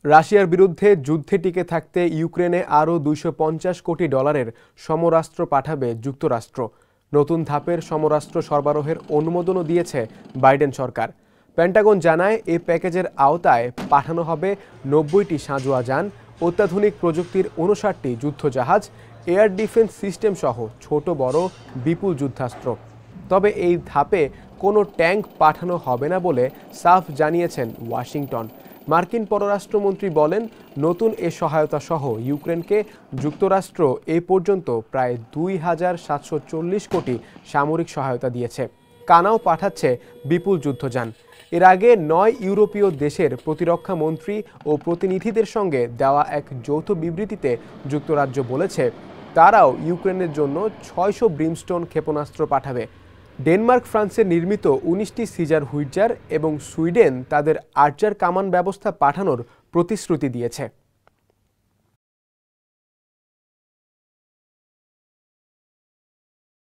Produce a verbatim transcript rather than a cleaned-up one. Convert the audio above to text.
রাশিয়ার বিরুদ্ধে যুদ্ধে টিকে থাকতে ইউক্রেনে আরও দুইশো পঞ্চাশ কোটি ডলারের সমরাস্ত্র পাঠাবে যুক্তরাষ্ট্র। নতুন ধাপের সমরাস্ত্র সরবরাহের অনুমোদনও দিয়েছে বাইডেন সরকার। পেন্টাগন জানায়, এই প্যাকেজের আওতায় পাঠানো হবে নব্বইটি সাঁজোয়া যান, অত্যাধুনিক প্রযুক্তির উনষাটটি যুদ্ধজাহাজ, এয়ার ডিফেন্স সিস্টেম সহ ছোট বড় বিপুল যুদ্ধাস্ত্র। তবে এই ধাপে কোনো ট্যাঙ্ক পাঠানো হবে না বলে সাফ জানিয়েছেন ওয়াশিংটন। মার্কিন পররাষ্ট্রমন্ত্রী বলেন, নতুন এ সহায়তা সহ ইউক্রেনকে যুক্তরাষ্ট্র এ পর্যন্ত প্রায় দুই হাজার সাতশো চল্লিশ কোটি সামরিক সহায়তা দিয়েছে। কানাও পাঠাচ্ছে বিপুল যুদ্ধযান। এর আগে নয় ইউরোপীয় দেশের প্রতিরক্ষা মন্ত্রী ও প্রতিনিধিদের সঙ্গে দেওয়া এক যৌথ বিবৃতিতে যুক্তরাজ্য বলেছে, তারাও ইউক্রেনের জন্য ছয়শো ব্রিমস্টোন ক্ষেপণাস্ত্র পাঠাবে। ডেনমার্ক ফ্রান্সের নির্মিত উনিশটি সিজার হুইটজার এবং সুইডেন তাদের আর্চার কামান ব্যবস্থা পাঠানোর প্রতিশ্রুতি দিয়েছে।